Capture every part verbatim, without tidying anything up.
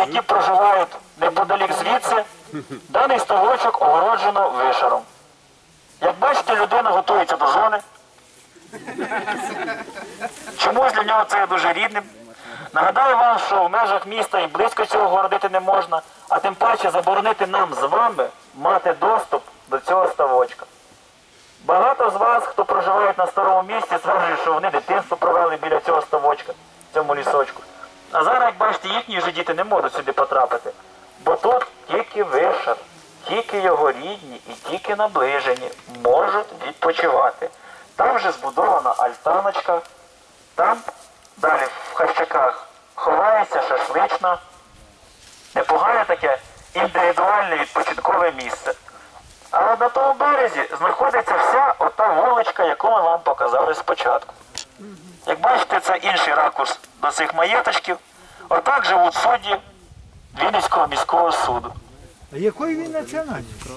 які проживають неподалік звідси, даний ставочок огороджено вишаром. Як бачите, людина готується до зони. Чомусь для нього це є дуже рідним. Нагадаю вам, що в межах міста і близько цього городити не можна, а тим паче заборонити нам з вами мати доступ до цього ставочка. Багато з вас, хто проживає на старому місці, стверджують, що вони дитинство провели біля цього ставочка, в цьому лісочку. А зараз, як бачите, їхні вже діти не можуть сюди потрапити. Бо тут тільки вишар, тільки його рідні і тільки наближені можуть відпочивати. Там вже збудована альтаночка, там далі в хащаках ховається шашлична, непогане таке індивідуальне відпочинкове місце. А от на тому березі знаходиться вся ота вуличка, яку ми вам показали спочатку. Як бачите, це інший ракурс до цих маєточків. Отак живуть судді Вінницького міського суду. А якої він національності?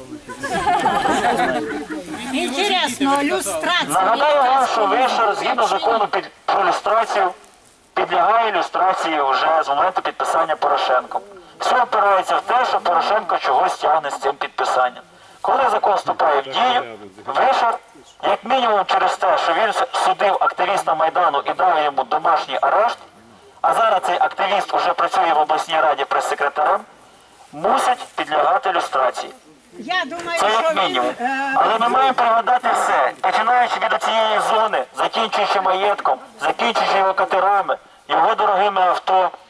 Інтересно, люстрація. Нагадаю вам, що вишар, згідно закону під, про люстрацію, підлягає люстрації вже з моменту підписання Порошенком. Все опирається в те, що Порошенко чогось тягне з цим підписанням. Коли закон вступає в дію, вишар, як мінімум через те, що він судив активіста Майдану і дав йому домашній арешт, а зараз цей активіст вже працює в обласній раді прес-секретарем, мусить підлягати люстрації. Я думаю, Це що як він, мінімум. е, Але ми маємо пригадати все, починаючи від цієї зони, закінчуючи маєтком, закінчуючи його катерами, його дорогими авто,